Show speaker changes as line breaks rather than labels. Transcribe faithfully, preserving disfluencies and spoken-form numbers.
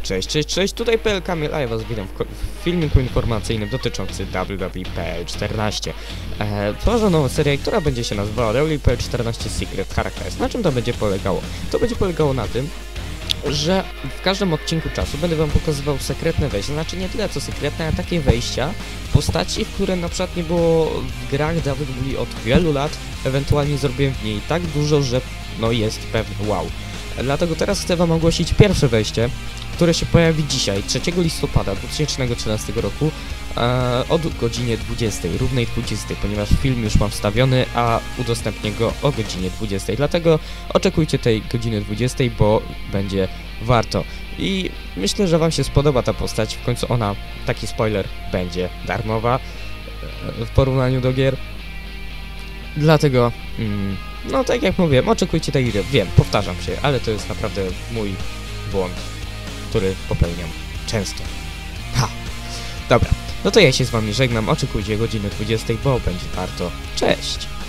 Cześć, cześć, cześć, tutaj P L Kamil, a ja was witam w, w filmiku informacyjnym dotyczącym W W E P L czternaście. E, tworzę nową serię, która będzie się nazywała W W E P L czternaście Secret Characters. Na czym to będzie polegało? To będzie polegało na tym, że w każdym odcinku czasu będę wam pokazywał sekretne wejścia, znaczy nie tyle co sekretne, ale takie wejścia w postaci, w które na przykład nie było w grach W W E od wielu lat, ewentualnie zrobiłem w niej tak dużo, że no jest pewne wow. Dlatego teraz chcę wam ogłosić pierwsze wejście, które się pojawi dzisiaj, trzeciego listopada dwa tysiące trzynastego roku e, od godzinie dwudziestej, równej dwudziestej, ponieważ film już mam wstawiony, a udostępnię go o godzinie dwudziestej. Dlatego oczekujcie tej godziny dwudziestej, bo będzie warto. I myślę, że wam się spodoba ta postać, w końcu ona, taki spoiler, będzie darmowa e, w porównaniu do gier. Dlatego, mm, no tak jak mówiłem, oczekujcie tej gry. Wiem, powtarzam się, ale to jest naprawdę mój błąd, który popełniam często. Ha! Dobra, no to ja się z wami żegnam, oczekujcie godziny dwudziestej, bo będzie warto. Cześć!